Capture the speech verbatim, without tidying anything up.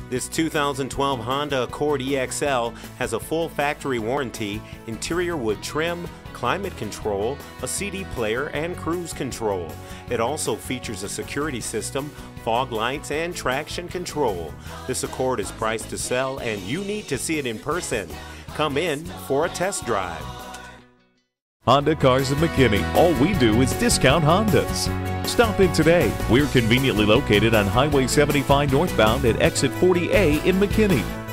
This two thousand twelve Honda Accord E X L has a full factory warranty, interior wood trim, climate control, a C D player, and cruise control. It also features a security system, fog lights, and traction control. This Accord is priced to sell, and you need to see it in person. Come in for a test drive. Honda Cars of McKinney. All we do is discount Hondas. Stop in today. We're conveniently located on Highway seventy-five northbound at exit forty A in McKinney.